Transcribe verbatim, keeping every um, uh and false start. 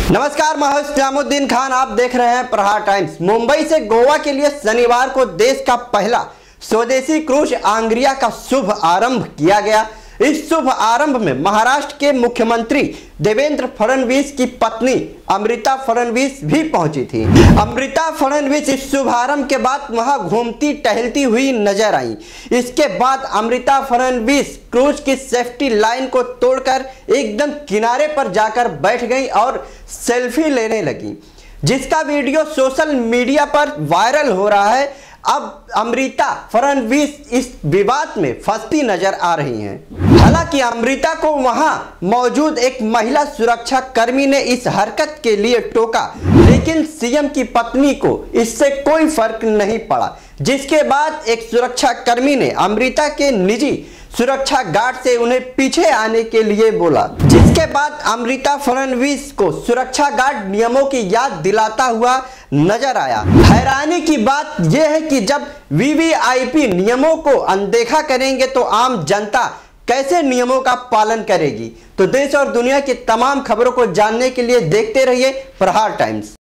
नमस्कार, मैं हूं इस्लामुद्दीन खान। आप देख रहे हैं प्रहार टाइम्स। मुंबई से गोवा के लिए शनिवार को देश का पहला स्वदेशी क्रूज आंग्रिया का शुभ आरंभ किया गया। इस शुभ आरंभ में महाराष्ट्र के मुख्यमंत्री देवेंद्र फडणवीस की पत्नी अमृता फडणवीस भी पहुंची थी। अमृता फडणवीस इस शुभारंभ के बाद वहां घूमती टहलती हुई नजर आई। इसके बाद अमृता फडणवीस क्रूज की सेफ्टी लाइन को तोड़कर एकदम किनारे पर जाकर बैठ गई और सेल्फी लेने लगी, जिसका वीडियो सोशल मीडिया पर वायरल हो रहा है। अब अमृता फडणवीस इस विवाद में फंसती नजर आ रही हैं। हालांकि अमृता को वहां मौजूद एक महिला सुरक्षा कर्मी ने इस हरकत के लिए टोका, लेकिन सीएम की पत्नी को इससे कोई फर्क नहीं पड़ा, जिसके बाद एक सुरक्षा कर्मी ने अमृता के निजी सुरक्षा गार्ड से उन्हें पीछे आने के लिए बोला, जिसके बाद अमृता फडणवीस को सुरक्षा गार्ड नियमों की याद दिलाता हुआ नजर आया। हैरानी की बात यह है कि जब वीवीआईपी नियमों को अनदेखा करेंगे तो आम जनता कैसे नियमों का पालन करेगी। तो देश और दुनिया की तमाम खबरों को जानने के लिए देखते रहिए प्रहार टाइम्स।